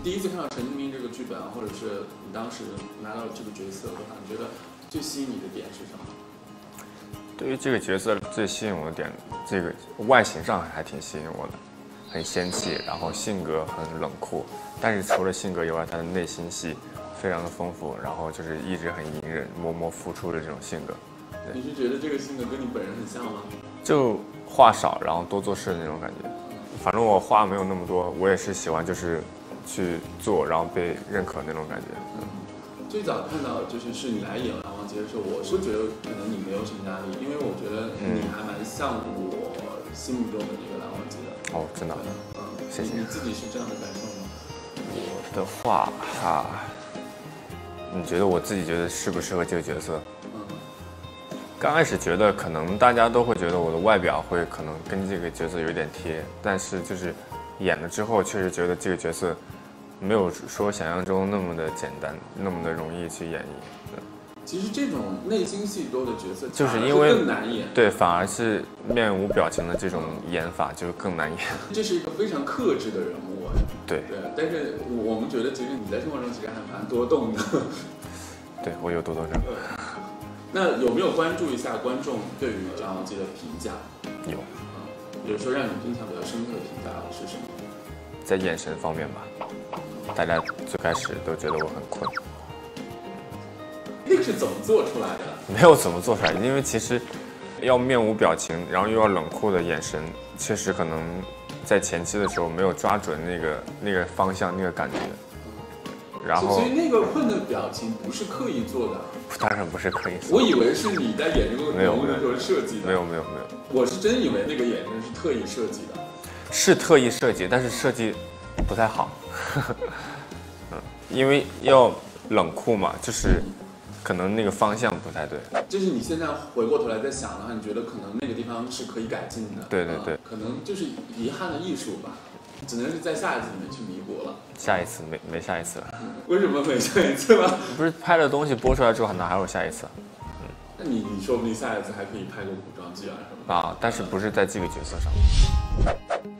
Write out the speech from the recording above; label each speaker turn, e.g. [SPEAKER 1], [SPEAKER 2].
[SPEAKER 1] 第一次看到陈敬明这个剧本，或者是你当时拿到这个角色的话，你觉得最吸引你的点是什么？
[SPEAKER 2] 对于这个角色最吸引我的点，这个外形上还挺吸引我的，很仙气，然后性格很冷酷，但是除了性格以外，他的内心戏非常的丰富，然后就是一直很隐忍、默默付出的这种性格。
[SPEAKER 1] 你是觉得这个性格跟你本人很像吗？
[SPEAKER 2] 就话少，然后多做事的那种感觉。反正我话没有那么多，我也是喜欢就是去做，然后被认可那种感觉。
[SPEAKER 1] 最早看到是你来演蓝王杰的时候，我是觉得可能你没有什么压力，因为我觉得你还蛮像我心目中的那个蓝王杰的。
[SPEAKER 2] 哦，真的。谢谢。
[SPEAKER 1] 你自己是这样的感受吗？
[SPEAKER 2] 我的话你觉得我自己觉得适不适合这个角色？刚开始觉得可能大家都会觉得我的外表会可能跟这个角色有点贴，但是就是演了之后，确实觉得这个角色没有说想象中那么的简单，那么的容易去演绎。
[SPEAKER 1] 其实这种内心戏多的角色，
[SPEAKER 2] 就是因为
[SPEAKER 1] 更难演。
[SPEAKER 2] 对，反而是面无表情的这种演法就更难演。
[SPEAKER 1] 这是一个非常克制的人物。
[SPEAKER 2] 对，
[SPEAKER 1] 但是我们觉得其实你在生活中其实还蛮多动的。
[SPEAKER 2] 对，我有多动症。
[SPEAKER 1] 那有没有关注一下观众对于蓝王杰的评价？
[SPEAKER 2] 有。
[SPEAKER 1] 比如说让你印象比较深刻的评价是什么？
[SPEAKER 2] 在眼神方面吧，大家最开始都觉得我很困。
[SPEAKER 1] 那个是怎么做出来的？
[SPEAKER 2] 没有怎么做出来，因为其实要面无表情，然后又要冷酷的眼神，确实可能在前期的时候没有抓准那个方向那个感觉。然后，
[SPEAKER 1] 所以那个困的表情不是刻意做的。
[SPEAKER 2] 当然不是刻意做的。
[SPEAKER 1] 我以为是你在演这个人物的时候设计的。
[SPEAKER 2] 没有。
[SPEAKER 1] 我是真以为那个眼神是特意设计的。
[SPEAKER 2] 是特意设计，但是设计不太好。因为要冷酷嘛，就是可能那个方向不太对。
[SPEAKER 1] 就是你现在回过头来再想的话，你觉得可能那个地方是可以改进的。
[SPEAKER 2] 对。
[SPEAKER 1] 可能就是遗憾的艺术吧。只能是在下一次里面去弥补了。
[SPEAKER 2] 下一次没下一次了。
[SPEAKER 1] 为什么没下一次了？
[SPEAKER 2] 不是拍的东西播出来之后，哪还有下一次？
[SPEAKER 1] 那你说不定下一次还可以拍个古装剧啊什么的。
[SPEAKER 2] 但是不是在这个角色上。